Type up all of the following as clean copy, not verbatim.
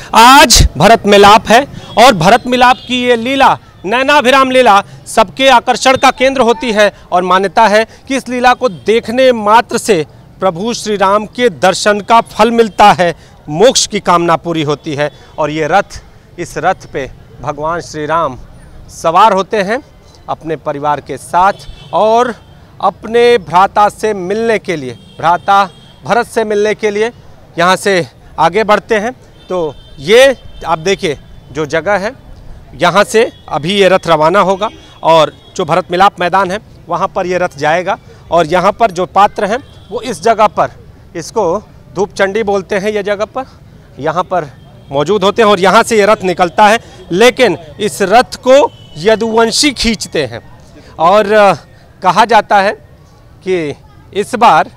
आज भरत मिलाप है और भरत मिलाप की ये लीला, नैनाभिराम लीला, सबके आकर्षण का केंद्र होती है और मान्यता है कि इस लीला को देखने मात्र से प्रभु श्री राम के दर्शन का फल मिलता है, मोक्ष की कामना पूरी होती है। और ये रथ, इस रथ पे भगवान श्री राम सवार होते हैं अपने परिवार के साथ और अपने भ्राता से मिलने के लिए, भ्राता भरत से मिलने के लिए यहाँ से आगे बढ़ते हैं। तो ये आप देखिए जो जगह है, यहाँ से अभी ये रथ रवाना होगा और जो भरत मिलाप मैदान है वहाँ पर ये रथ जाएगा और यहाँ पर जो पात्र हैं वो इस जगह पर, इसको धूप चंडी बोलते हैं, ये जगह पर यहाँ पर मौजूद होते हैं और यहाँ से ये रथ निकलता है। लेकिन इस रथ को यदुवंशी खींचते हैं और कहा जाता है कि इस बार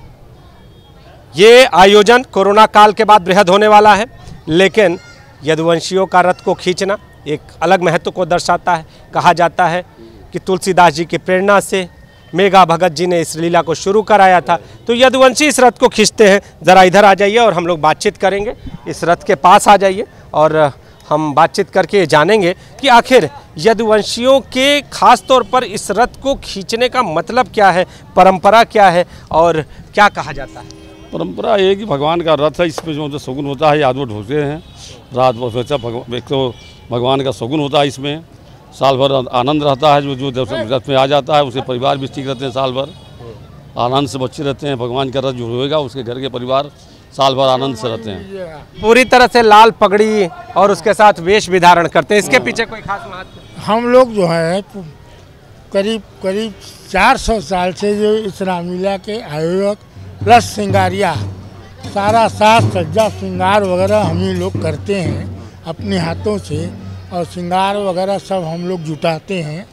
ये आयोजन कोरोना काल के बाद बृहद होने वाला है, लेकिन यदुवंशियों का रथ को खींचना एक अलग महत्व को दर्शाता है। कहा जाता है कि तुलसीदास जी की प्रेरणा से मेघा भगत जी ने इस लीला को शुरू कराया था। तो यदुवंशी इस रथ को खींचते हैं। ज़रा इधर आ जाइए और हम लोग बातचीत करेंगे, इस रथ के पास आ जाइए और हम बातचीत करके जानेंगे कि आखिर यदुवंशियों के खास तौर पर इस रथ को खींचने का मतलब क्या है, परंपरा क्या है और क्या कहा जाता है। परंपरा ये कि भगवान का रथ है, इसमें जो शगुन होता है यादव ढोते हैं रात भर, एक तो भगवान का शगुन होता है, इसमें साल भर आनंद रहता है। जो रथ में आ जाता है उसके परिवार भी ठीक रहते हैं, साल भर आनंद से बच्चे रहते हैं। भगवान का रथ जो होएगा उसके घर के परिवार साल भर आनंद से रहते हैं। पूरी तरह से लाल पगड़ी और उसके साथ वेश भी धारण करते हैं। इसके पीछे कोई खास महत्व? हम लोग जो है करीब 400 साल से जो इस रामलीला के आयोजक प्लस श्रृंगारिया, सारा साज सज्जा श्रृंगार वगैरह हम ही लोग करते हैं अपने हाथों से और श्रृंगार वगैरह सब हम लोग जुटाते हैं।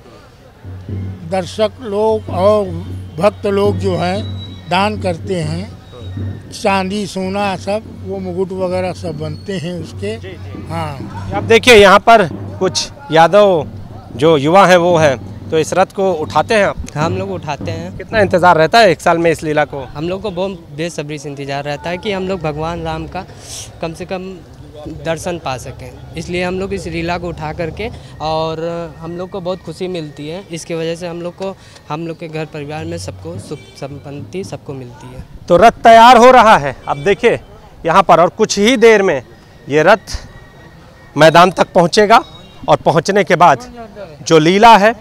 दर्शक लोग और भक्त लोग जो हैं दान करते हैं, चांदी सोना सब वो मुकुट वगैरह सब बनते हैं उसके। हाँ, आप देखिए यहाँ पर कुछ यादव जो युवा हैं वो हैं, तो इस रथ को उठाते हैं आप? हम लोग उठाते हैं। कितना इंतज़ार रहता है एक साल में इस लीला को? हम लोग को बहुत बेसब्री से इंतजार रहता है कि हम लोग भगवान राम का कम से कम दर्शन पा सकें, इसलिए हम लोग इस लीला को उठा करके और हम लोग को बहुत खुशी मिलती है। इसकी वजह से हम लोग के घर परिवार में सबको सुख संपत्ति सबको मिलती है। तो रथ तैयार हो रहा है, अब देखिए यहाँ पर, और कुछ ही देर में ये रथ मैदान तक पहुँचेगा और पहुँचने के बाद जो लीला है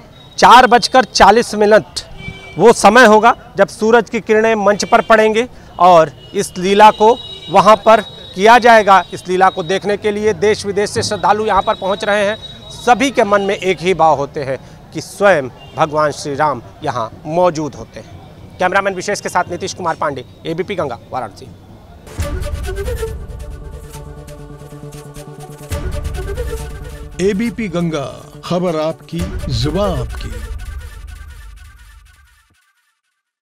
4:40 वो समय होगा जब सूरज की किरणें मंच पर पड़ेंगी और इस लीला को वहाँ पर किया जाएगा। इस लीला को देखने के लिए देश विदेश से श्रद्धालु यहाँ पर पहुँच रहे हैं। सभी के मन में एक ही भाव होते हैं कि स्वयं भगवान श्री राम यहाँ मौजूद होते हैं। कैमरामैन विशेष के साथ नीतीश कुमार पांडे, एबीपी गंगा, वाराणसी। एबीपी गंगा, खबर आपकी, जुबान आपकी।